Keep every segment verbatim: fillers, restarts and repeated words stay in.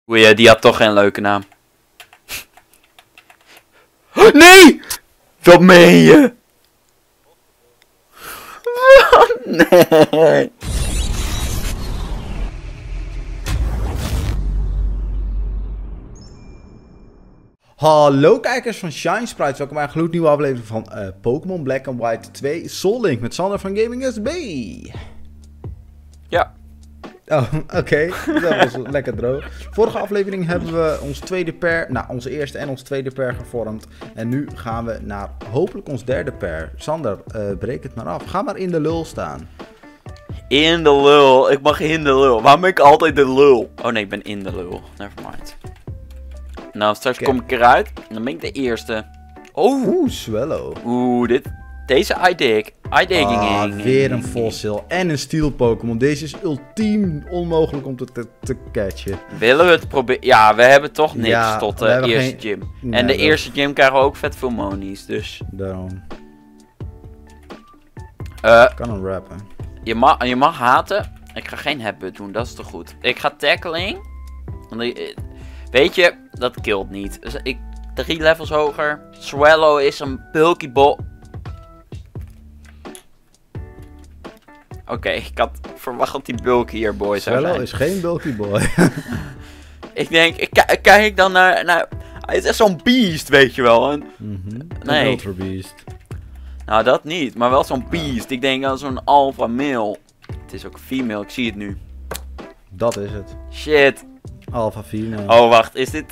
Oei, die had toch geen leuke naam. Nee! Wat meen je? Nee. Hallo kijkers van Shine Sprites, welkom bij een gloednieuwe aflevering van uh, Pokémon Black and White twee Soul Link met Sander van Gaming S B. Ja. Oh, oké. Okay. Dat was lekker droog. Vorige aflevering hebben we ons tweede pair, nou onze eerste en ons tweede pair gevormd. En nu gaan we naar hopelijk ons derde pair. Sander, uh, breek het maar af. Ga maar in de lul staan. In de lul. Ik mag in de lul. Waarom ben ik altijd de lul? Oh nee, ik ben in de lul. Nevermind. Nou, straks Okay. kom ik eruit. En dan ben ik de eerste. Oh. Oeh, Swallow. Oeh, dit. Deze I-dig. I-digging. Ah, weer een fossil en een steel Pokémon. Deze is ultiem onmogelijk om te, te, te catchen. Willen we het proberen? Ja, we hebben toch niks Ja, tot we de hebben eerste geen- gym. Nee, en de dat- eerste gym krijgen we ook vet veel monies. Dus. Daarom. eh Kan hem rappen. je, mag, je mag haten. Ik ga geen headbutt doen, dat is toch goed. Ik ga tackling. Want ik- Weet je, dat killt niet. Dus ik, drie levels hoger. Swallow is een bulky ball. Oké, okay, ik had verwacht dat die bulky hier boy zou Swallow zijn. is geen bulky boy. Ik denk, ik, ik kijk dan naar, naar... Hij is echt zo'n beest, weet je wel. En, mm-hmm. Nee. Een Ultra Beast. nou, dat niet. Maar wel zo'n beest. Ik denk aan zo'n alpha male. Het is ook female, ik zie het nu. Dat is het. Shit. Alpha female. Oh, wacht, is dit...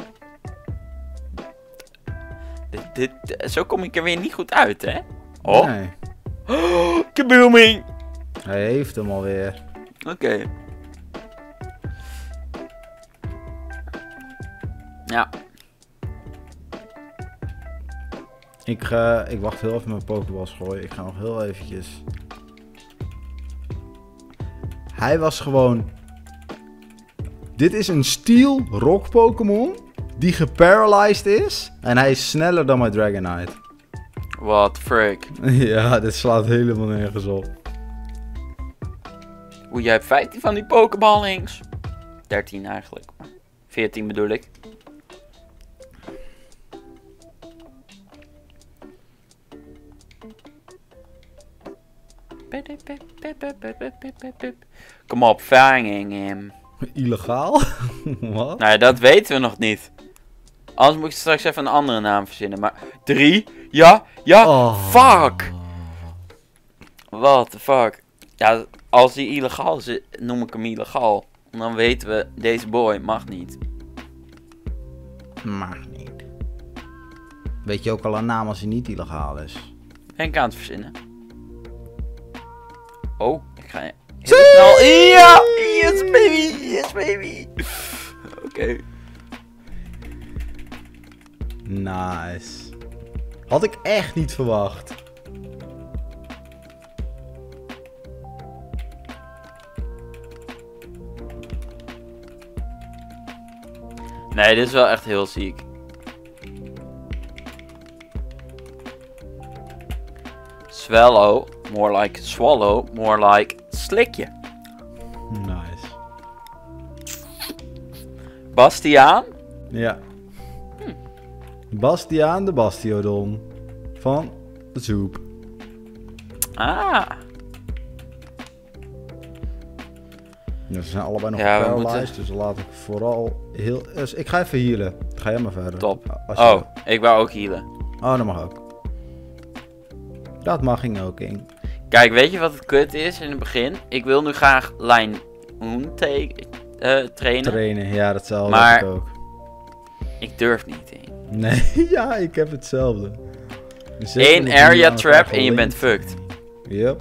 Dit, dit... Zo kom ik er weer niet goed uit, hè? Oh. Nee. Oh, kabooming! Hij heeft hem alweer. Oké. Okay. Ja. Ik, ga, ik wacht heel even mijn Pokéballs gooien. Ik ga nog heel eventjes. Hij was gewoon... Dit is een Steel Rock Pokémon die geparalyzed is. En hij is sneller dan mijn Dragonite. What frick. Ja, dit slaat helemaal nergens op. Oeh, jij hebt vijftien van die Pokéball links. dertien eigenlijk. veertien bedoel ik. Kom op, vanging hem. Illegaal? Wat? Nou ja, dat weten we nog niet. Anders moet ik straks even een andere naam verzinnen. Maar drie? Ja? Ja? Oh. Fuck! What the fuck? Ja, als die illegaal is, noem ik hem illegaal. En dan weten we, deze boy mag niet. Mag niet. Weet je ook al een naam als hij niet illegaal is? Ben ik aan het verzinnen. Oh, ik ga heel snel. Ja! Yes baby! Yes baby! Oké. Okay. Nice. Had ik echt niet verwacht. Nee, dit is wel echt heel ziek. Swallow, more like swallow, more like slikje. Nice. Bastiaan? Ja. Hm. Bastiaan de Bastiodon. Van de Zoep. Ah. Ja, ze zijn allebei nog Ja, we paralyzed, moeten... dus laat ik vooral heel... Dus ik ga even healen. Ga jij maar verder. Top. Als je Oh, wil. ik wou ook healen. Oh, dat mag ook. Dat mag ik ook, King. Kijk, weet je wat het kut is in het begin? Ik wil nu graag Line Moon uh, trainen. Trainen, ja, datzelfde Maar- heb ik ook. Ik durf niet. Hè. Nee, ja, ik heb hetzelfde. Eén area trap en je bent fucked. Yep.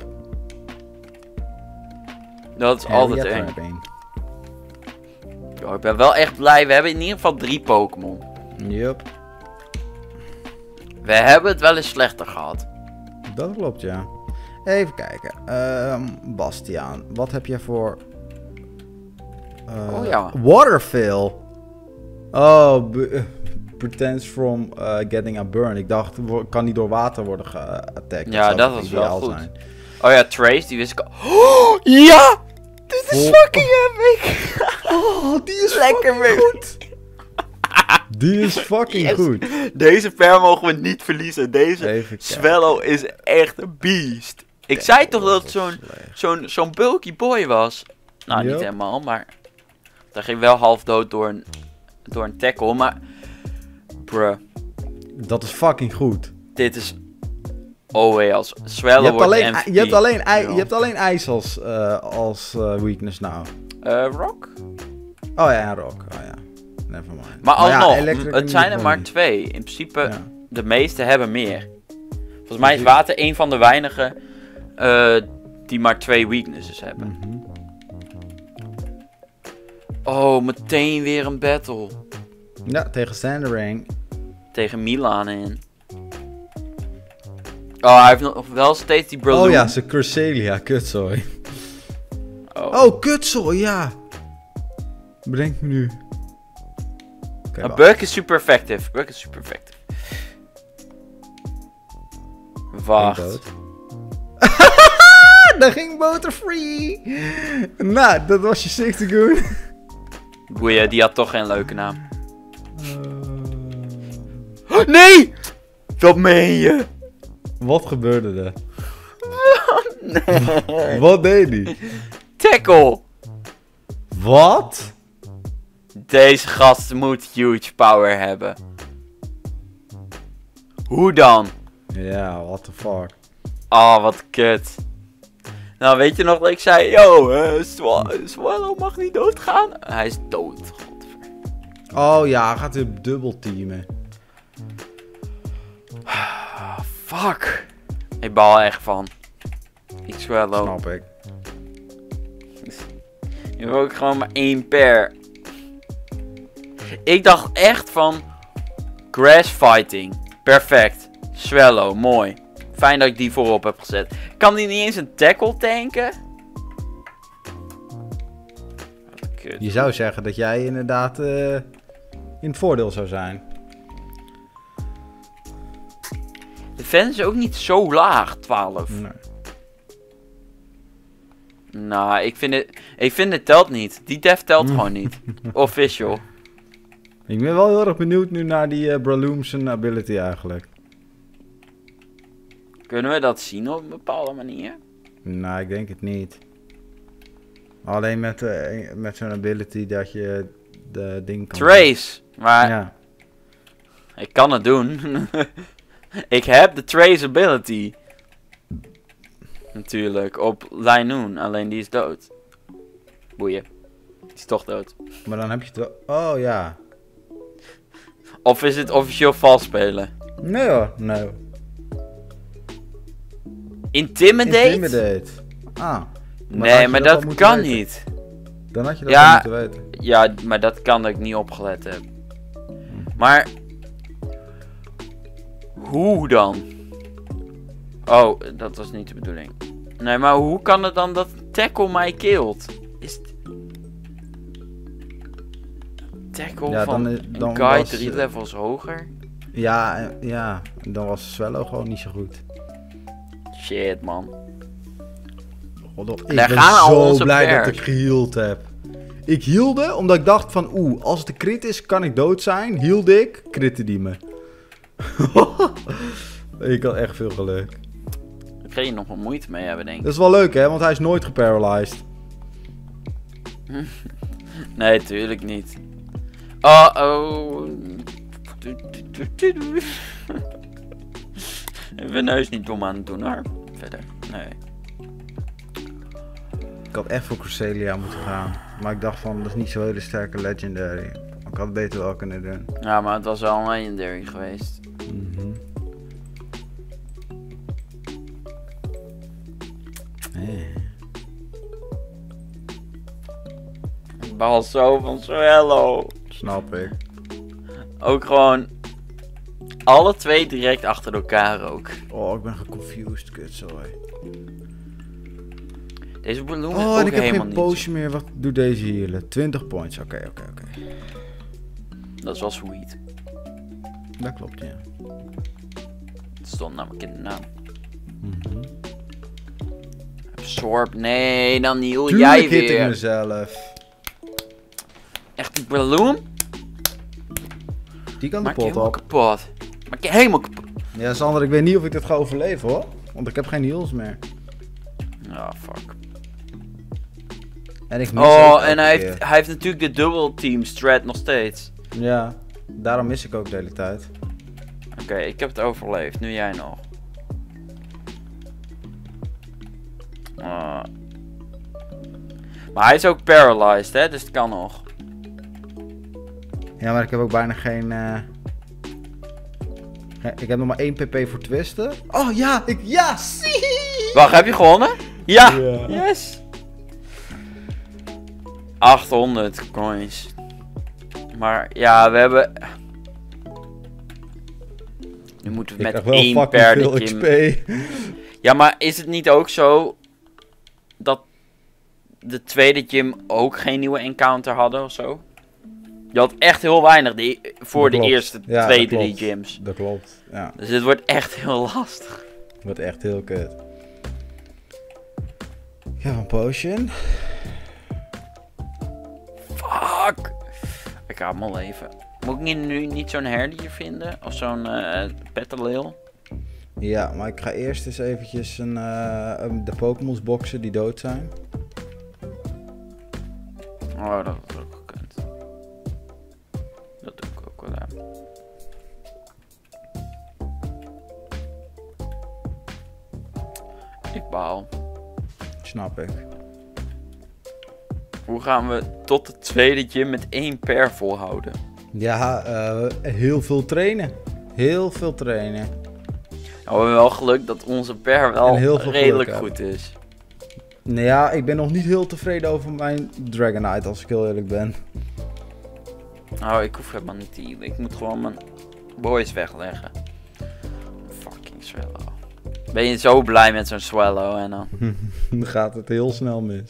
Dat is Area altijd één. trapping. Yo, ik ben wel echt blij. We hebben in ieder geval drie Pokémon. Yep. We hebben het wel eens slechter gehad. Dat klopt, ja. Even kijken. Ehm Bastiaan, wat heb jij voor... Uh, Oh ja. Waterfill. Oh, be- pretends from uh, getting a burn. Ik dacht, wo- kan niet door water worden geattacked. Ja, zou dat toch was wel ideaal goed. zijn. Oh ja, Trace, die wist ik al. Oh, ja! Dit is Vol- fucking epic! Oh, die is Lekker fucking goed. Die is fucking Yes. goed. Deze pair mogen we niet verliezen. Deze Even kijken. Swallow is echt een beast. Ik zei toch dat het was zo'n slecht. zo'n zo'n bulky boy was. Nou, niet Yup. helemaal, maar... Hij ging wel half dood door een, door een tackle, maar... Bruh, Dat is fucking goed. dit is... Oh, hey, als Swallow Je hebt, wordt alleen, M V P. je, hebt alleen, ei- Ja. je hebt alleen ijs als, uh, als uh, weakness nou. Uh, Rock? Oh ja, en rock. Oh ja. Nevermind. Maar alsnog, ja, electric het en zijn er gewoon maar niet. twee. In principe, Ja. de meeste hebben meer. Volgens mij is water een van de weinigen uh, die maar twee weaknesses hebben. Mhm. Oh, meteen weer een battle. Ja, tegen Sandering. Tegen Milan in. Oh, hij heeft nog wel steeds die Breloom. Oh ja, ze Cresselia, kutzooi. Oh. Oh, kutzooi, ja. Bedenk me nu. Okay, Maar Buck is super effectief. Buck is super effectief. Wacht. Daar ging Boter free. Nou, dat was je sixty goon. Boeien, die had toch geen leuke naam. Uh, Nee! Dat meen je? wat gebeurde er? Nee. Wat deed hij? Tackle! Wat? Deze gast moet huge power hebben. Hoe dan? Ja, what the fuck. Oh, wat kut. Nou, weet je nog dat ik zei... Yo, uh, Swa- Swallow mag niet doodgaan? Hij is dood. Godver. Oh ja, hij gaat weer dubbel teamen. Ah, fuck. Ik baal echt van. Ik Swallow. Snap ik. Je hebt ook gewoon maar één pair. Ik dacht echt van... Grass fighting. Perfect. Swallow, mooi. Fijn dat ik die voorop heb gezet. Kan die niet eens een tackle tanken? Wat kut. Je zou zeggen dat jij inderdaad uh, in het voordeel zou zijn. De fans is ook niet zo laag, twaalf. Nee. Nou, ik vind het... Ik vind het telt niet. Die def telt gewoon niet. Official. Ik ben wel heel erg benieuwd nu naar die uh, Breloom's ability eigenlijk. Kunnen we dat zien op een bepaalde manier? Nou, ik denk het niet. Alleen met, uh, met zo'n ability dat je de ding kan... Trace. Maar Ja. ik kan het doen. Ik heb de trace ability. Natuurlijk. Op Linoon. Alleen die is dood. Boeien. Die is toch dood. Maar dan heb je het wel... Oh ja. Of is het officieel vals spelen? Nee hoor, nee. Intimidate? Intimidate. Ah. Maar had Nee, je maar dat al dat moeten kan weten? niet. Dan had je dat Ja. wel moeten weten. Ja, maar dat kan dat ik niet opgelet heb. Maar... Hoe dan? Oh, dat was niet de bedoeling. Nee, maar hoe kan het dan dat tackle mij killt? Is het... Tackle Ja, van dan is- dan een guy was, drie eh, levels hoger? Ja, eh, ja. Dan was Swallow gewoon niet zo goed. Shit, man. God, ik Daar ben gaan al zo onze blij pairs. dat ik geheeld heb. Ik hielde omdat ik dacht van oeh, als het de crit is kan ik dood zijn. Hielde ik, kritte die me. Ik had echt veel geluk. Daar ga je nog wel moeite mee hebben, denk ik. Dat is wel leuk hè, want hij is nooit geparalyzed. Nee, tuurlijk niet. Oh, oh. Ik ben neus niet dom aan het doen hoor. Verder, nee. Ik had echt voor Cresselia moeten gaan. Maar ik dacht van, dat is niet zo'n hele sterke legendary. Ik had het beter wel kunnen doen. Ja, maar het was wel een legendary geweest. Mhm. Hey. Ik baal zo van Swallow. Snap ik. Ook gewoon... Alle twee direct achter elkaar ook. Oh, ik ben geconfused, kutzooi. Deze Balloon is Oh, ook en ik heb helemaal geen niet. potion meer. Wat doet deze healen? twintig points. Oké, oké, oké. Dat is wel sweet. Dat klopt, ja. Het stond namelijk in de naam. Mhm. Absorb. Nee, dan heal Tuurlijk jij hit ik weer. mezelf. Balloon. Die kan de Maak je pot helemaal op. kapot. Maak je helemaal kapot. Ja, Sander, ik weet niet of ik dit ga overleven hoor. Want ik heb geen heals meer. Ja, fuck. En ik mis ook Oh, elke en hij keer. heeft, hij heeft natuurlijk de double team strat nog steeds. Ja, daarom mis ik ook de hele tijd. Oké, okay, ik heb het overleefd. Nu jij nog. Uh. Maar hij is ook paralyzed, hè? Dus het kan nog. Ja, maar ik heb ook bijna geen... Uh... Ik heb nog maar één pp voor twisten. Oh ja, ik... Ja, zie! Wacht, heb je gewonnen? Ja! Ja. Yes! achthonderd coins. Maar ja, we hebben... Nu moeten we Ik met krijg wel één fucking per veel de X P. gym. Ja, maar is het niet ook zo dat de tweede gym ook geen nieuwe encounter hadden of zo? Je had echt heel weinig die, voor Dat de klopt. eerste Ja, twee, dat drie klopt. gyms. Dat klopt, ja. Dus het wordt echt heel lastig. Wordt echt heel kut. Ik heb een potion. Fuck! Ik ga hem al even. Moet ik niet- nu niet zo'n herdier vinden? Of zo'n uh, petaleel? Ja, maar ik ga eerst eens eventjes een, uh, een- de Pokémons boxen die dood zijn. Oh, dat had ook gekund. Dat doe ik ook wel aan. Ik baal. Snap ik. Hoe gaan we tot de tweede gym met één per volhouden? Ja, uh, heel veel trainen. Heel veel trainen. Nou, we hebben wel geluk dat onze per wel En heel veel redelijk geluk goed is. Nou ja, ik ben nog niet heel tevreden over mijn Dragonite, als ik heel eerlijk ben. Nou, ik hoef helemaal niet te healen. Ik moet gewoon mijn boys wegleggen. Fucking Swallow. Ben je zo blij met zo'n Swallow en dan? Dan gaat het heel snel mis.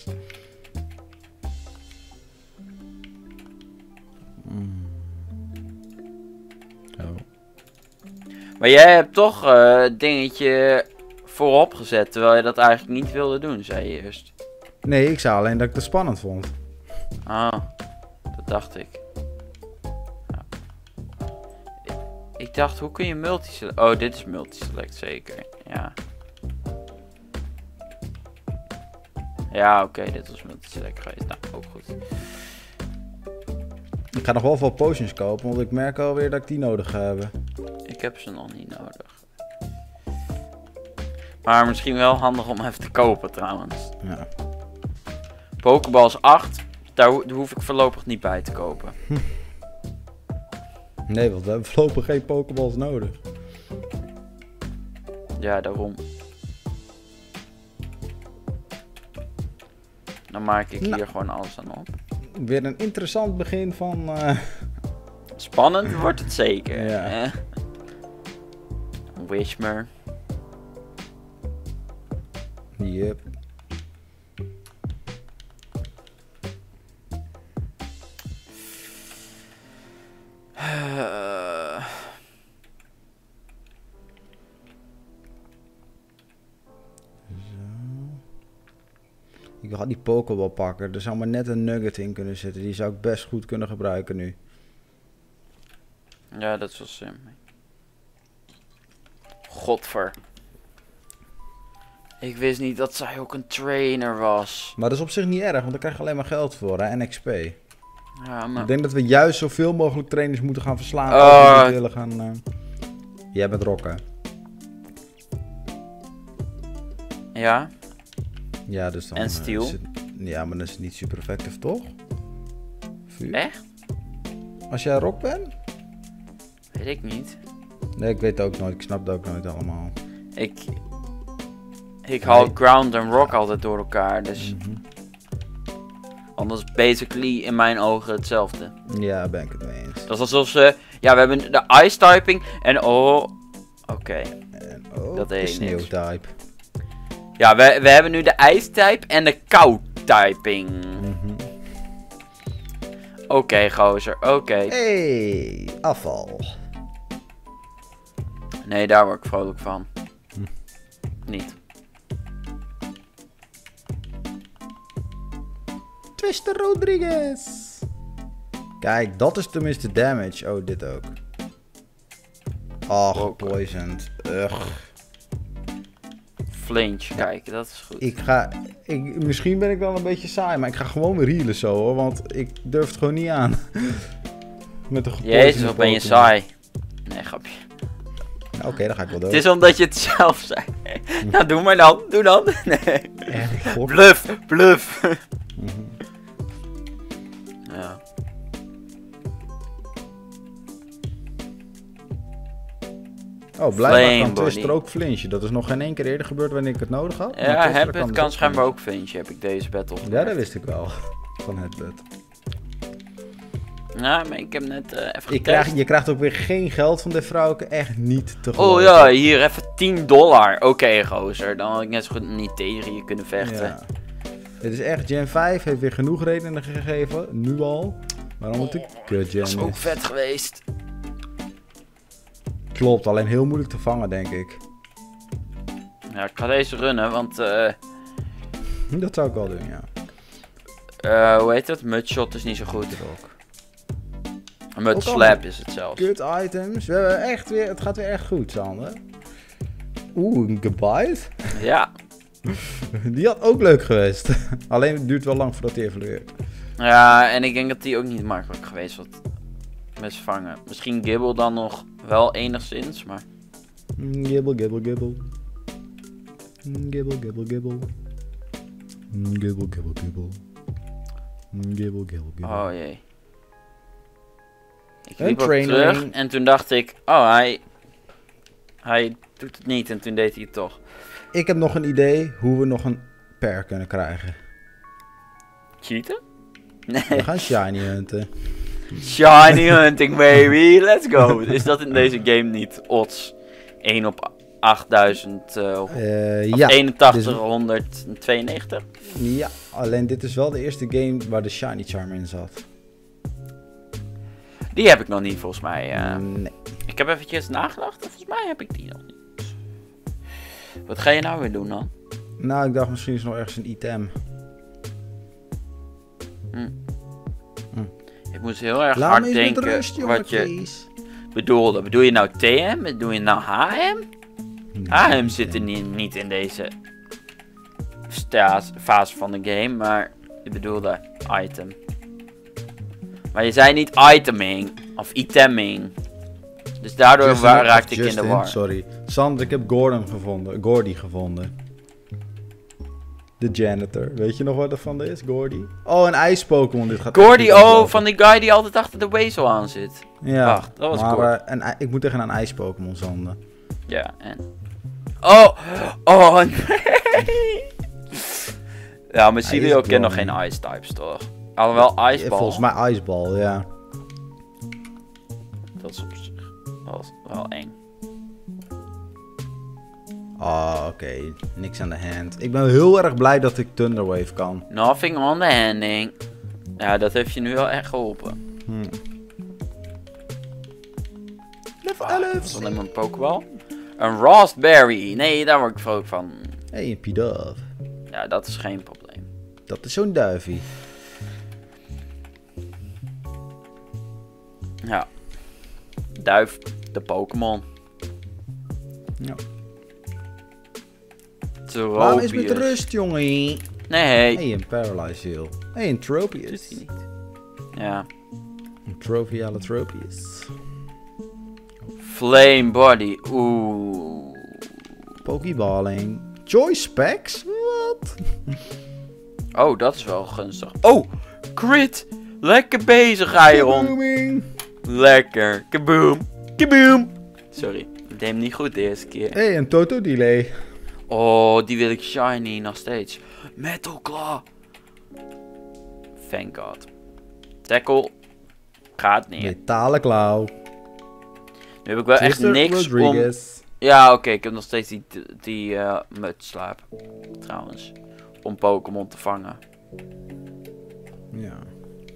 Mm. Oh. Maar jij hebt toch uh, het dingetje voorop gezet, terwijl je dat eigenlijk niet wilde doen, zei je eerst. Nee, ik zei alleen dat ik het spannend vond. Ah, dat dacht ik. Ja. ik. Ik dacht, hoe kun je multiselect... Oh, dit is multiselect zeker. Ja. Ja, oké, okay, dit was multiselect geweest. Nou, ook goed. Ik ga nog wel veel potions kopen, want ik merk alweer dat ik die nodig ga hebben. Ik heb ze nog niet nodig. Maar misschien wel handig om even te kopen trouwens. Ja. Pokeballs acht, daar, ho daar hoef ik voorlopig niet bij te kopen. Nee, want we hebben voorlopig geen Pokeballs nodig. Ja, daarom. Dan maak ik Nou. hier gewoon alles aan op. Weer een interessant begin van... Uh... Spannend wordt het zeker. Ja. Eh? Wishmer. Yep. Uh... Ik ga die Pokéball pakken. Er zou maar net een nugget in kunnen zitten. Die zou ik best goed kunnen gebruiken nu. Ja, dat is wel sim. Godver. Ik wist niet dat zij ook een trainer was. Maar dat is op zich niet erg, want daar krijg je alleen maar geld voor hè? En X P. Ja, maar... Ik denk dat we juist zoveel mogelijk trainers moeten gaan verslaan. Oh. Als we willen gaan... Uh... Jij bent rocken. Ja? Ja, dus dan... En uh, Steel? is het... Ja, maar dat is niet super effectief, toch? Vuur. Echt? Als jij rock bent? Weet ik niet. Nee, ik weet het ook nooit. Ik snap het ook nooit allemaal. Ik... Ik haal Nee. ground en rock altijd door elkaar, dus... Mm-hmm. Anders basically in mijn ogen hetzelfde. Ja, ben ik het mee eens. Dat is alsof ze... Ja, we hebben de ice typing en oh... Oké. Okay. En ook Dat de deed niks. sneeuwtype. Ja, we, we hebben nu de ijstype en de kou typing. Mm-hmm. Oké, okay, gozer. Oké. Okay. Hey, afval. Nee, daar word ik vrolijk van. Hm. Niet. Twister Rodriguez. Kijk, dat is tenminste damage. Oh, dit ook. Oh, Ook. gepoisoned. Ugh. Flinch, kijk, dat is goed. Ik ga... Ik, misschien ben ik wel een beetje saai, maar ik ga gewoon weer healen zo hoor. Want ik durf het gewoon niet aan. Met de gepoisoned Jezus, wat ben je Pokémon. saai. Nee, grapje. Oké, okay, dan ga ik wel dood. Het is omdat je het zelf zei. Nou, doe maar dan. Doe dan. Nee. Echt, god. Bluff, bluff. Mhm. Ja. Oh, blijkbaar Flame kan Twister body. ook flinchen. Dat is nog geen één keer eerder gebeurd wanneer ik het nodig had. Maar Ja, Twister heb het dus kan ook schijnbaar flinchen. ook Finch, heb ik deze battle. Ja, dat wist ik wel. Van Headbutt. Ja, maar ik heb net uh, even Je getest. krijgt, je krijgt ook weer geen geld van de vrouwke. Echt niet te Oh geloven. ja, hier even tien dollar. Oké, okay, gozer. Dan had ik net zo goed niet tegen je kunnen vechten. Ja. Dit is echt, Gen vijf heeft weer genoeg redenen gegeven. Nu al. Waarom het een kut Gen Dat is ook is. vet geweest. Klopt, alleen heel moeilijk te vangen, denk ik. Ja, ik ga deze runnen, want... Uh, Dat zou ik wel doen, ja. uh, hoe heet dat? Mudshot is niet zo goed. Ook. Mudslap is het zelfs. Kut items. We hebben echt weer, het gaat weer echt goed, Sander. Oeh, een gebite. Ja. Die had ook leuk geweest. Alleen het duurt wel lang voordat hij evolueert. Ja, en ik denk dat die ook niet makkelijk geweest was. Met z'n vangen. Misschien Gibble dan nog wel enigszins, maar... Mm, Gibble, gibble, gibble. Mm, Gibble, gibble, gibble. Mm, Gibble, gibble, gibble. Mm, Gibble, gibble, gibble. Oh jee. Ik Een liep ook trainer. terug en toen dacht ik, oh hij... Hij doet het niet en toen deed hij het toch. Ik heb nog een idee hoe we nog een pair kunnen krijgen. Cheaten? We Nee. gaan shiny hunten. Shiny hunting baby, let's go. Is dat in deze game niet odds? één op achttduizend, uh, of Uh, of ja, eenentachtig, dus- honderdtweeënnegentig? ja, alleen dit is wel de eerste game waar de shiny charm in zat. Die heb ik nog niet volgens mij. Uh, Nee. ik heb eventjes nagedacht en volgens mij heb ik die nog niet. Wat ga je nou weer doen dan? Nou, ik dacht misschien is er nog ergens een item. Hm. Hm. Ik moest heel erg Laat hard me eens met denken rust, wat je jongekies. bedoelde. Bedoel je nou T M? Bedoel je nou H M? Nee, H M zit er niet, niet in deze staas, fase van de game, maar je bedoelde item. Maar je zei niet iteming of iteming. Dus daardoor Justin, wa- of raakte ik in de Justin, war. Sorry. Sander, ik heb Gordon gevonden. Gordy gevonden. De janitor. Weet je nog wat er van is? Gordy? Oh, een ijs-Pokémon. Dit gaat Gordy, echt niet oh, aflopen. van die guy die altijd achter de wezel aan zit. Ja, Wacht, dat was maar Gordy. eh, een, i- ik moet tegen een ijs-Pokémon zanden. Ja, en... Oh, oh nee. Ja, maar Silio is kent nog blonde. geen ice types, toch? Alhoewel Ja, ijsbal. volgens mij ijsbal, ja. Dat is op zich wel, wel eng. Oh, oké. Niks aan de hand. Ik ben heel erg blij dat ik Thunderwave kan. Nothing on the handing. Ja, dat heeft je nu wel echt geholpen. Hm. Level Ah, elf. dat is alleen maar een Pokéball. Een Raspberry. Nee, daar word ik vrolijk van. Hey, een Pidove. Ja, dat is geen probleem. Dat is zo'n duivie. Ja. Duif, de Pokémon. Ja. Tropius. Waarom is met rust, jongen? Nee. Hey, een Paralyze Heal. Hey, een Doet Tropius. hij niet. Ja. Een Tropiale Tropius. Flame Body. Oeh. Pokeballing. Choice Specs? Wat? Oh, dat is wel gunstig. Oh, crit. Lekker bezig, Iron. Booming. Lekker. Kaboom. Kaboom. Sorry, ik deed hem niet goed de eerste keer. Hey, een Toto Delay. Oh, die wil ik shiny nog steeds. Metal Claw. Thank God. Tackle. Gaat neer. Metalen klauw. Nu heb ik wel echt Twister niks om... Rodriguez. Ja, oké, ik heb nog steeds die, die uh, mudslaap. Trouwens. Om Pokémon te vangen. Ja.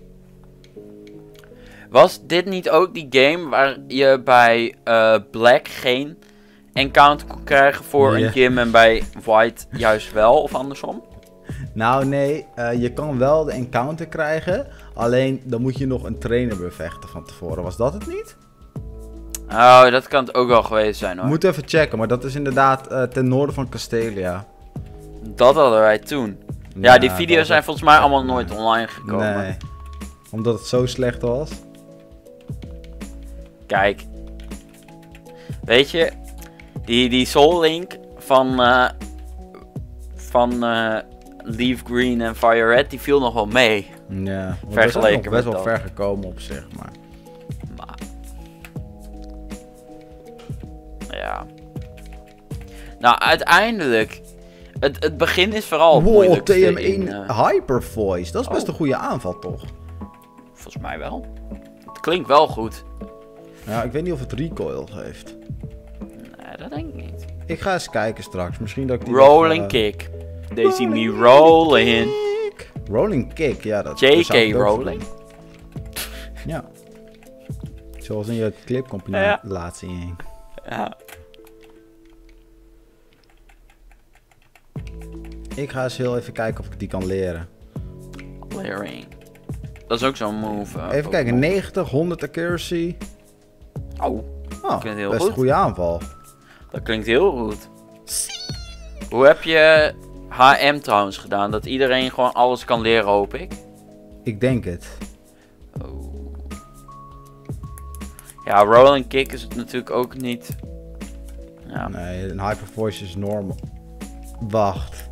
Was dit niet ook die game waar je bij uh, Black geen encounter kon krijgen voor Ja. een gym en bij White juist wel, of andersom? Nou nee, uh, je kan wel de encounter krijgen. Alleen dan moet je nog een trainer bevechten van tevoren. Was dat het niet? Oh, dat kan het ook wel geweest zijn hoor. Moet even checken, maar dat is inderdaad uh, ten noorden van Castelia. Dat hadden wij toen. Ja, ja die video's zijn volgens mij allemaal nooit nee. online gekomen. Nee, omdat het zo slecht was. Kijk. Weet je, die, die Soul Link van, uh, van uh, Leaf Green en Fire Red, die viel nog wel mee. Ja, vergeleken nog best wel dat. ver gekomen op zich, maar... maar... Ja. Nou, uiteindelijk... Het, het begin is vooral wow, moeilijk. T M één uh... Hyper Voice, dat is best oh. een goede aanval toch? Volgens mij wel. Het klinkt wel goed. Ja, ik weet niet of het recoil heeft. Nee, dat denk ik niet. Ik ga eens kijken straks. Misschien dat ik die Rolling nog, uh... kick. They see me rolling. Rolling kick, ja dat J K rolling. Ja. Zoals in je clipcompilatie. Ja. ja. Ik ga eens heel even kijken of ik die kan leren. Lering. Dat is ook zo'n move. Uh, even kijken, negentig, honderd accuracy. Oh, dat oh, klinkt heel best goed. een goede aanval. Dat klinkt heel goed. Hoe heb je H M trouwens gedaan? Dat iedereen gewoon alles kan leren, hoop ik? Ik denk het. Oh. Ja, rolling kick is het natuurlijk ook niet. Ja. Nee, een hyper voice is normal. Wacht.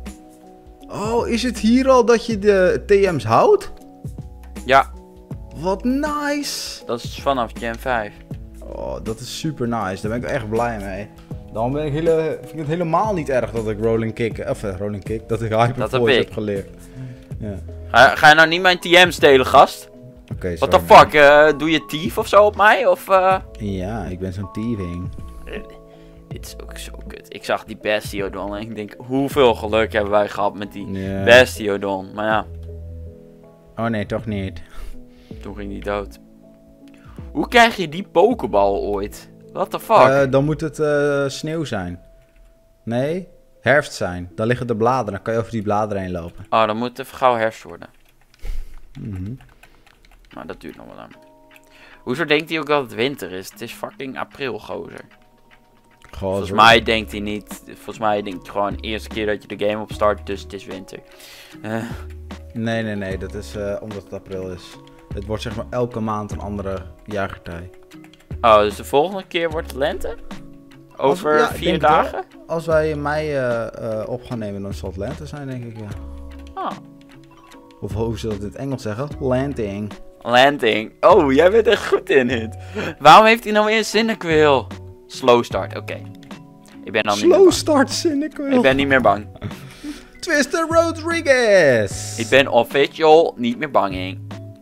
Oh, is het hier al dat je de T M's houdt? Ja. Wat nice. Dat is vanaf Gen vijf. Oh, dat is super nice. Daar ben ik echt blij mee. Dan ben ik hele, vind ik het helemaal niet erg dat ik rolling kick, of uh, rolling kick, dat ik hyper voice heb, heb geleerd. Ja. Ga, ga je nou niet mijn T M stelen, gast? Oké, okay, What the fuck, uh, doe je thief of zo op mij? Of, uh... Ja, ik ben zo'n thieving. Dit is ook zo kut. Ik zag die Bastiodon en ik denk, hoeveel geluk hebben wij gehad met die yeah. Bastiodon. Maar ja. Oh nee, toch niet. Toen ging die dood. Hoe krijg je die pokebal ooit? What the fuck? Uh, dan moet het uh, sneeuw zijn. Nee, herfst zijn. Dan liggen de bladeren, dan kan je over die bladeren heen lopen. Oh, dan moet het even gauw herfst worden. Mm-hmm. Maar dat duurt nog wel lang. Hoezo denkt hij ook dat het winter is? Het is fucking april, gozer. Gozer. Volgens mij denkt hij niet. Volgens mij denkt hij gewoon de eerste keer dat je de game opstart, dus het is winter. Uh. Nee, nee, nee. Dat is uh, omdat het april is. Het wordt zeg maar elke maand een andere jaargetij. Oh, dus de volgende keer wordt het lente? Over als, ja, vier dagen? Wel, als wij in mei uh, uh, op gaan nemen, dan zal het lente zijn, denk ik, ja. Oh. Of hoe ze dat in het Engels zeggen? Landing. Landing. Oh, jij bent er goed in het. Waarom heeft hij nou weer een Cyndaquil? Slow start, oké. Okay. Ik ben dan Slow niet meer start, Cyndaquil. Ik ben niet meer bang. Twister Rodriguez. Ik ben official niet meer bang, hè.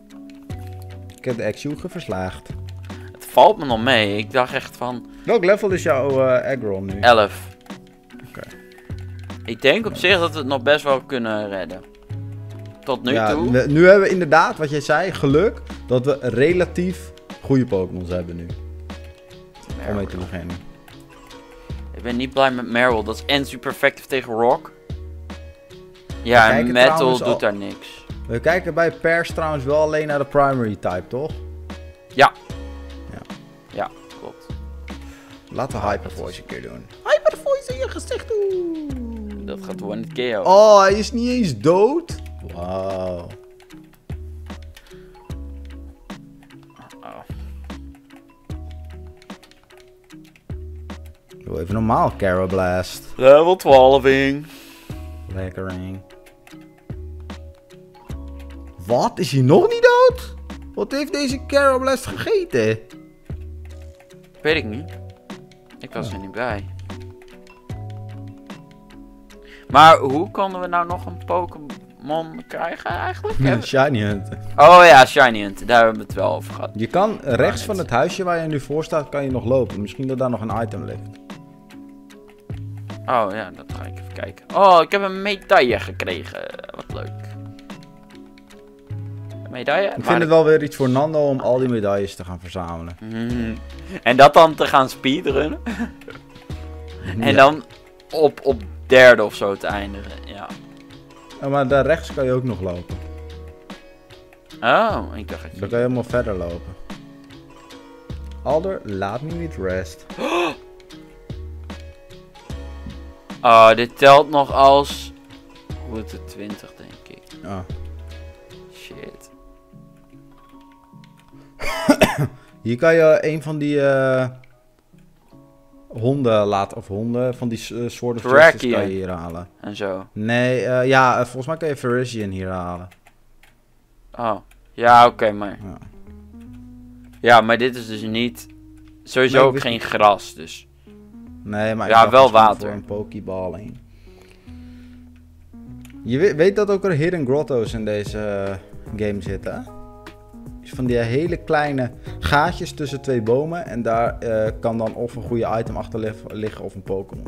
Ik heb de Exuge verslaagd. Het valt me nog mee. Ik dacht echt van... Welk level is jouw uh, Aggron nu? elf. Oké. Okay. Ik denk op zich dat we het nog best wel kunnen redden. Tot nu ja, toe. Nu hebben we inderdaad, wat jij zei, geluk dat we relatief goede Pokémons hebben nu. Merrill. Om mee te beginnen. Ik ben niet blij met Merrill. Dat is en super effectief tegen Rock. Ja, en Metal doet al... daar niks. We kijken bij Pers trouwens wel alleen naar de primary type, toch? Ja. Ja, ja klopt. Laten we Hyper Voice een keer doen. Hyper Voice in je gezicht doen. Dat gaat one K O. Oh, hij is niet eens dood? Wauw. Oh. Doe even normaal, Carablast. Level twaalf-ing. Lekkering. Wat? Is hij nog niet dood? Wat heeft deze Carablast gegeten? Weet ik niet. Ik was oh. er niet bij. Maar hoe konden we nou nog een Pokémon krijgen eigenlijk? Shiny Hunt. Oh ja, Shiny Hunt. Daar hebben we het wel over gehad. Je kan rechts van het huisje waar je nu voor staat, kan je nog lopen. Misschien dat daar nog een item ligt. Oh ja, dat ga ik even kijken. Oh, ik heb een medaille gekregen. Wat leuk. Een medaille? Ik maar vind het wel weer iets voor Nando om al die medailles te gaan verzamelen. Mm. En dat dan te gaan speedrunnen. En ja. dan op, op derde of zo te eindigen. Ja. Oh, maar daar rechts kan je ook nog lopen. Oh, ik dacht het. Dan kan je helemaal verder lopen. Alder, laat me niet rest. Oh, dit telt nog als... Hoe het er twintig, denk ik. Oh. Shit. Hier kan je een van die uh, honden laten, of honden, van die uh, soorten justice kan je hier halen. En zo. Nee, uh, ja, uh, volgens mij kan je Verisian hier halen. Oh, ja, oké, okay, maar... Ja. Ja, maar dit is dus niet... Sowieso Nee, ook geen gras, dus... Nee, maar ja, ik wel water. Voor een pokeballing. Je weet, weet dat ook er hidden grotto's in deze uh, game zitten? Van die hele kleine gaatjes tussen twee bomen. En daar uh, kan dan of een goede item achter liggen of een Pokémon.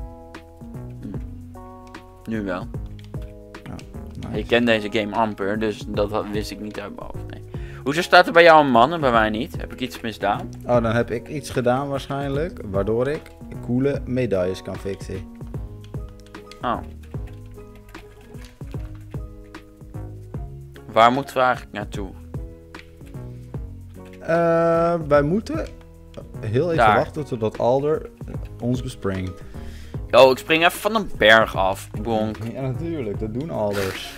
Nu wel. Ja, nice. Ik ken deze game amper, dus dat wist ik niet uit mijn hoofd. Nee. Hoezo staat er bij jou een man en bij mij niet? Heb ik iets misdaan? Oh, dan heb ik iets gedaan waarschijnlijk. Waardoor ik coole medailles kan fixen. Oh. Waar moeten we eigenlijk naartoe? Uh, wij moeten heel even Daar. wachten totdat Alder ons bespringt. Oh, ik spring even van een berg af. Bonk. Ja, natuurlijk. Dat doen Alders.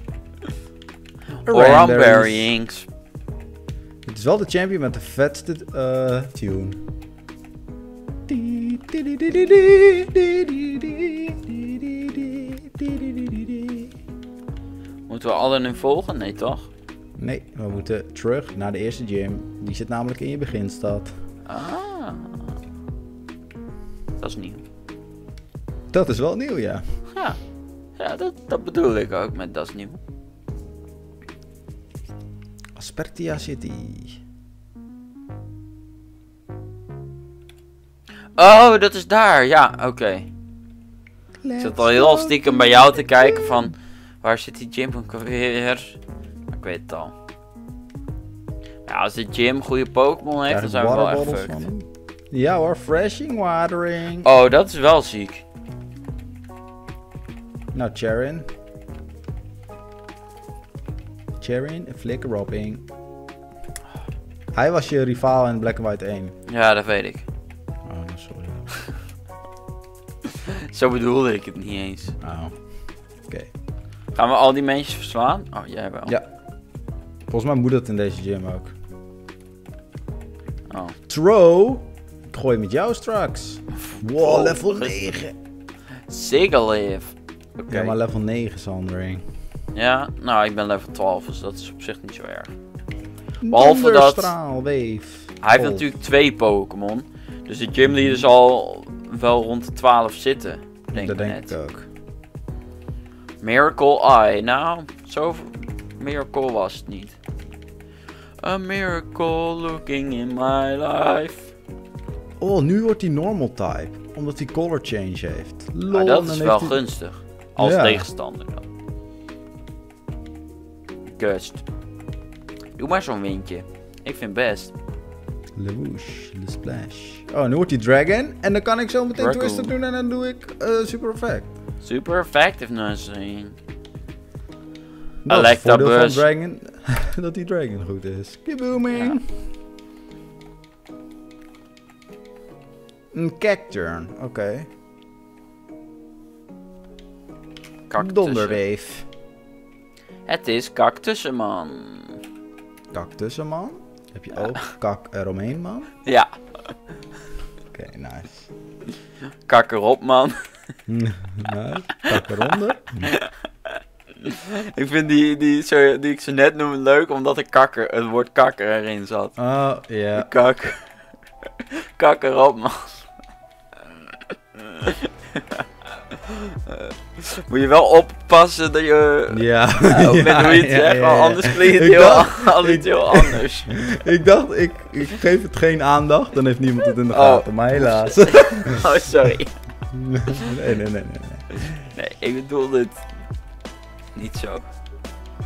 Oranberryings. Het is wel de champion met de vetste uh, tune. Moeten we alle nu volgen? Nee, toch? Nee, we moeten terug naar de eerste gym. Die zit namelijk in je beginstad. Ah. Dat is nieuw. Dat is wel nieuw, ja. Ja, ja dat, dat bedoel ik ook met dat is nieuw. Aspertia City. Oh, dat is daar. Ja, oké. Okay. Ik zat al heel stiekem bij jou te kijken van... Waar zit die gym ook weer? Ik weet het al. Ja, als de gym goede Pokémon heeft, dan zijn we wel echt fucked. Ja hoor, freshing watering. Oh, dat is wel ziek. Nou, Charin. Charin, flicker robbing. Hij was je rivaal in Black and White één. Ja, dat weet ik. Oh, nou, sorry. Zo bedoelde ik het niet eens. Oh, oké. Okay. Gaan we al die mensen verslaan? Oh, jij wel. Ja. Volgens mij moet dat in deze gym ook. Oh. Throw. Ik gooi met jou straks. Wow, Oh, level negen. Sigalef. Oké. Okay. Ja, maar level negen, Sandring. Ja, nou, ik ben level twaalf, dus dat is op zich niet zo erg. Behalve dat... Wave. Hij heeft natuurlijk twee Pokémon. Dus de gymleader zal wel rond de twaalf zitten. Denk dat ik denk net. ik ook. Miracle Eye. Nou, zo miracle was het niet. A miracle looking in my life. Oh, nu wordt hij normal type. Omdat hij color change heeft. Lol, maar dat is wel hij... gunstig. Als ja. tegenstander dan. Kust. Doe maar zo'n windje. Ik vind best. Le whoosh, le splash. Oh, nu wordt hij dragon. En dan kan ik zo meteen Dragon. twister doen en dan doe ik uh, super effect. Super effectiveness. Dat is het voordeel van dragon. Dat die dragon goed is. Kabooming. Ja. Een cacturn, oké. Okay. Donderweef. Het is Cactussenman. Cactussenman? Heb je ook kak eromheen, man? Ja. Oké, okay, nice. Kak erop, man. Nice. Kak eronder. Ik vind die, die, zo, die ik zo net noemde leuk, omdat er kakker, het woord kakker erin zat. Oh, ja. Yeah. Kak. Kak erop, man. Moet je wel oppassen dat je... Ja. Nou, met hoe je het ja, zegt, ja, ja. anders klinkt het heel, dacht, ik, heel anders. Ik dacht, ik, ik geef het geen aandacht, dan heeft niemand het in de gaten, oh. Maar helaas. Oh, sorry. Nee, nee, nee, nee, nee. Nee, ik bedoel dit niet zo.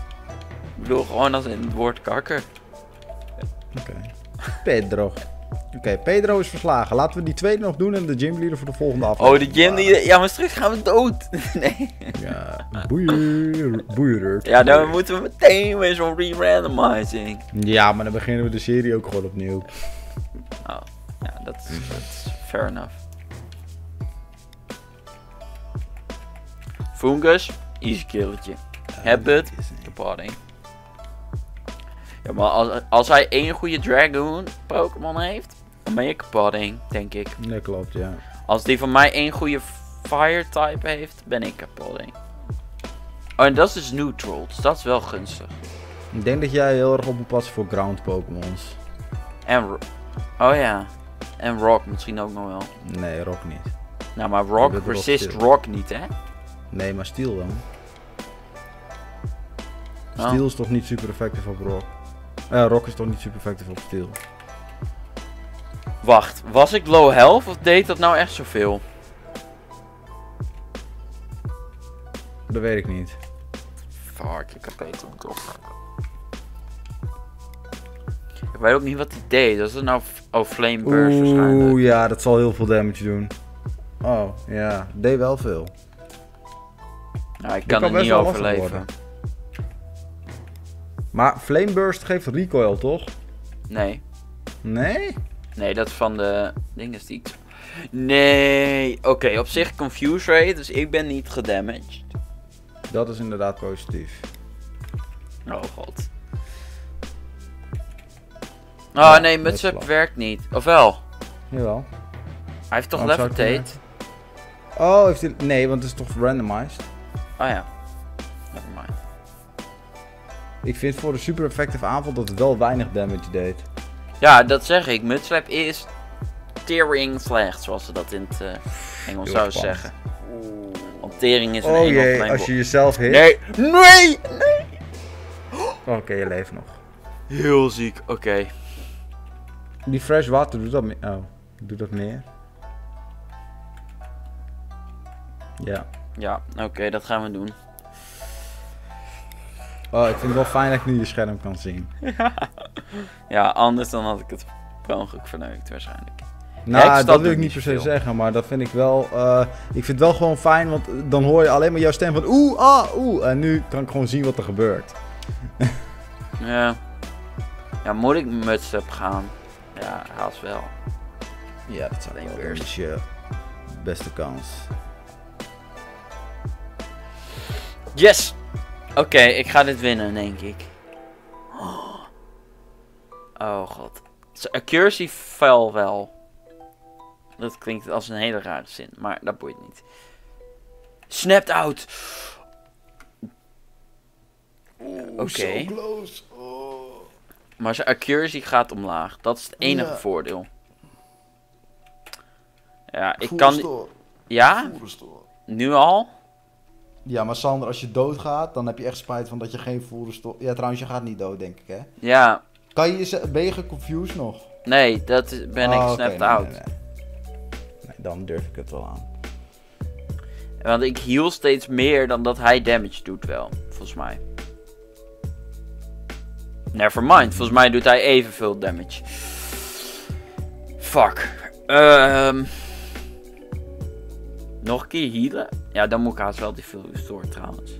Ik bedoel gewoon als in het woord kakker. Oké. Okay. Pedro. Oké, okay, Pedro is verslagen. Laten we die tweede nog doen en de gymleader voor de volgende aflevering. Oh, de gymleader. Ja, maar straks gaan we dood. Nee. Ja, boeier, boeier. Ja, dan moeten we meteen weer zo'n re-randomizing. Ja, maar dan beginnen we de serie ook gewoon opnieuw. Oh, ja, dat is fair enough. Fungus, easy killetje. Heb het, kapoting. Ja, maar als, als hij één goede Dragoon Pokémon heeft, dan ben je kapoting, denk ik. Dat klopt, ja. Als die van mij één goede Fire type heeft, ben ik kapoting. Oh, en dat is dus neutral, dus dat is wel gunstig. Ik denk dat jij heel erg op moet passen voor ground Pokémons. En, oh ja, en Rock misschien ook nog wel. Nee, Rock niet. Nou, maar Rock resist Rock, rock niet, hè? Nee, maar Steel dan. Oh. Steel is toch niet super effectief op Rock? Eh, Rock is toch niet super effectief op Steel? Wacht, was ik low health of deed dat nou echt zoveel? Dat weet ik niet. Fuck, ik heb beter moeten oppakken. Ik weet ook niet wat hij deed. Dat is het nou... Oh, Flame Burst waarschijnlijk. Oeh, ja, dat zal heel veel damage doen. Oh, ja. Deed wel veel. Nou, ik kan, kan het niet overleven. Maar Flame Burst geeft recoil, toch? Nee. Nee? Nee, dat is van de... Ding is die... Nee. Oké, okay, op zich Confuse Rate, dus ik ben niet gedamaged. Dat is inderdaad positief. Oh god. Oh ja, nee, Mudslap werkt niet. Of wel? Jawel. Hij heeft toch Levitate? Oh, heeft hij... Nee, want het is toch randomized? Oh ja. Nevermind. Ik vind voor een super effectieve aanval dat het wel weinig damage deed. Ja, dat zeg ik. Mudslap is tearing slecht, zoals ze dat in het uh, Engels zouden zeggen. Want tering is een oh Engels jee, alleen als je jezelf hit. Nee, nee, nee. Oké, okay, je leeft nog. Heel ziek, oké. Okay. Die fresh water doet dat meer. Oh, doet dat meer? Ja. Ja, oké, okay, dat gaan we doen. Oh, ik vind het wel fijn dat ik nu je scherm kan zien. Ja, ja, anders dan had ik het per ongeluk verneukt waarschijnlijk. Nou, Hex, dat, dat wil ik niet per se zeggen, maar dat vind ik wel... Uh, ik vind het wel gewoon fijn, want dan hoor je alleen maar jouw stem van oeh, ah, oeh. En nu kan ik gewoon zien wat er gebeurt. Ja. Ja, moet ik Mudslap gaan? Ja, haast wel. Ja, dat zou wel. Dat is je beste kans. Yes! Oké, okay, ik ga dit winnen, denk ik. Oh god. Accuracy fell wel. Dat klinkt als een hele rare zin, maar dat boeit niet. Snapped out! Oké. Okay. Oh. Maar zijn accuracy gaat omlaag. Dat is het enige ja. voordeel. Ja, ik kan... Ja? Nu al? Ja, maar Sander, als je doodgaat, dan heb je echt spijt van dat je geen full restore... Ja, trouwens, je gaat niet dood, denk ik, hè? Ja. Kan je, ben je geconfused nog? Nee, dat ben ik oh, snapped okay, out. Nee, nee, nee. nee, dan durf ik het wel aan. Want ik heal steeds meer dan dat hij damage doet wel, volgens mij. Nevermind, volgens mij doet hij evenveel damage. Fuck. Um, nog een keer healen? Ja, dan moet ik haast wel die veel restore trouwens.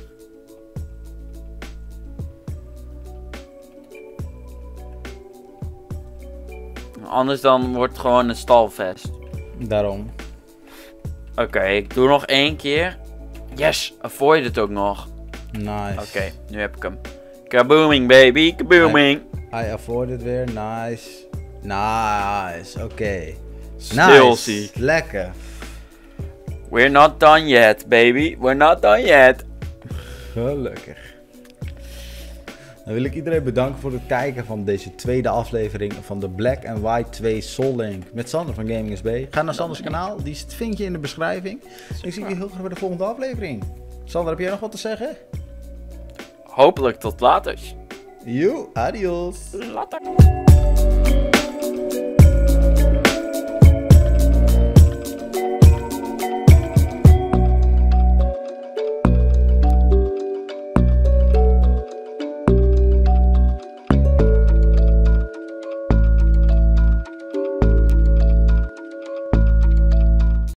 Anders dan wordt het gewoon een stalvest. Daarom. Oké, okay, ik doe nog één keer. Yes, avoid het ook nog. Nice. Oké, okay, nu heb ik hem. Kabooming baby, kabooming. I, I avoid het weer, nice. Nice, oké. Okay. Nice, ziek. Lekker. We're not done yet, baby. We're not done yet. Gelukkig. Dan wil ik iedereen bedanken voor het kijken van deze tweede aflevering van de Black and White twee Soul Link met Sander van Gaming S B. Ga naar Sanders kanaal, die vind je in de beschrijving. Ik zie je heel graag bij de volgende aflevering. Sander, heb jij nog wat te zeggen? Hopelijk tot later. Yo, adios. Later.